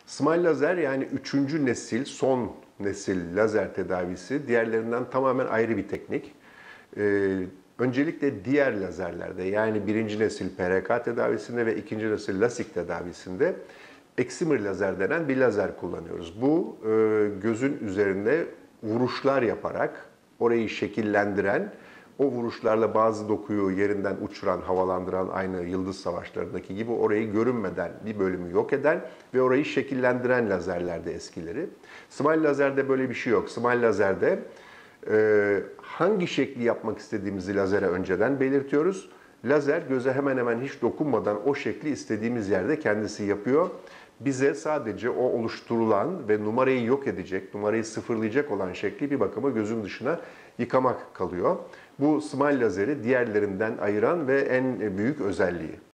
Smile lazer yani üçüncü nesil, son nesil lazer tedavisi diğerlerinden tamamen ayrı bir teknik. Öncelikle diğer lazerlerde yani birinci nesil PRK tedavisinde ve ikinci nesil LASIK tedavisinde eksimer lazer denen bir lazer kullanıyoruz. Bu gözün üzerinde vuruşlar yaparak orayı şekillendiren, o vuruşlarla bazı dokuyu yerinden uçuran, havalandıran aynı yıldız savaşlarındaki gibi orayı görünmeden bir bölümü yok eden ve orayı şekillendiren lazerlerde eskileri. Smile lazerde böyle bir şey yok. Smile lazerde hangi şekli yapmak istediğimizi lazere önceden belirtiyoruz. Lazer göze hemen hemen hiç dokunmadan o şekli istediğimiz yerde kendisi yapıyor. Bize sadece o oluşturulan ve numarayı yok edecek, numarayı sıfırlayacak olan şekli bir bakıma gözün dışına yıkamak kalıyor. Bu smile lazeri diğerlerinden ayıran ve en büyük özelliği.